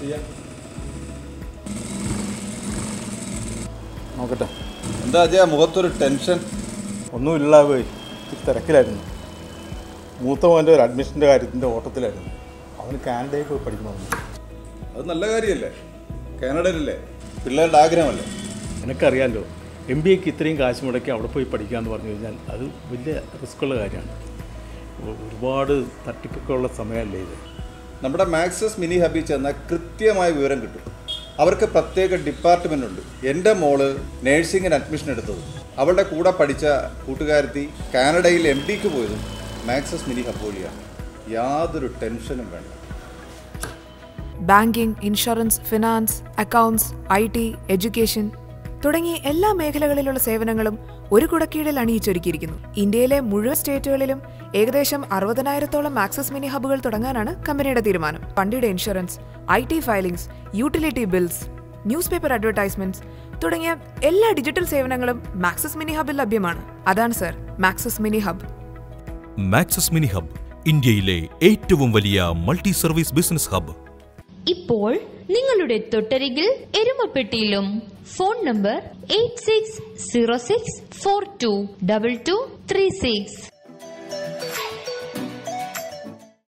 നോക്കട്ടെ. എന്താ അജയ മുഖത്തൊരു ടെൻഷൻ? ഒന്നുമില്ല, പോയി തിരക്കിലായിരുന്നു. മൂത്ത മോൻ്റെ ഒരു അഡ്മിഷൻ്റെ കാര്യത്തിൻ്റെ ഓട്ടത്തിലായിരുന്നു. അവന് കാനഡയിൽ പോയി പഠിക്കണമെന്ന്. അത് നല്ല കാര്യമല്ലേ? കാനഡയിലല്ലേ, പിള്ളേരുടെ ആഗ്രഹമല്ലേ? എനിക്കറിയാമല്ലോ, MBAക്ക് ഇത്രയും കാശ് മുടക്കി അവിടെ പോയി പഠിക്കാമെന്ന് പറഞ്ഞു കഴിഞ്ഞാൽ അത് വലിയ റിസ്ക്കുള്ള കാര്യമാണ്. ഒരുപാട് തട്ടിപ്പൊക്കെയുള്ള സമയമല്ലേ ഇത്. നമ്മുടെ മാക്സസ് മിനി ഹബിൽ ചെന്നാൽ കൃത്യമായ വിവരം കിട്ടും. അവർക്ക് പ്രത്യേക ഡിപ്പാർട്ട്മെൻ്റ് ഉണ്ട്. എൻ്റെ മോള് നേഴ്സിങ്ങിന് അഡ്മിഷൻ എടുത്തത്, അവളുടെ കൂടെ പഠിച്ച കൂട്ടുകാരത്തി കാനഡയിൽ MDക്ക് പോയതും മാക്സസ് മിനി ഹബ് വഴിയാണ്. യാതൊരു ടെൻഷനും വേണ്ട. Banking, insurance, finance, accounts, IT, education തുടങ്ങിയ എല്ലാ മേഖലകളിലുള്ള സേവനങ്ങളും ഒരു കുടക്കീഴിൽ അണിയിച്ചൊരുക്കിയിരിക്കുന്നു. ഇന്ത്യയിലെ മുഴുവൻ സ്റ്റേറ്റുകളിലും ഏകദേശം 60,000-ഓളം മാക്സസ് മിനി ഹബ്ബുകൾ തുടങ്ങാനാണ് കമ്പനിയുടെ തീരുമാനം. വണ്ടിയുടെ insurance, IT filings, utility bills, news paper advertisements തുടങ്ങിയ എല്ലാ ഡിജിറ്റൽ സേവനങ്ങളും മാക്സസ് മിനി ഹബ്ബിൽ ലഭ്യമാണ്. അതാണ് sir Maxus mini hub. Maxus mini hub ഇന്ത്യയിലെ ഏറ്റവും വലിയ മൾട്ടി സർവീസ് ബിസിനസ് ഹബ്. ഇപ്പോൾ നിങ്ങളുടെ തൊട്ടരികിൽ എരുമപ്പെട്ടിയിലും. Phone number 8606422236.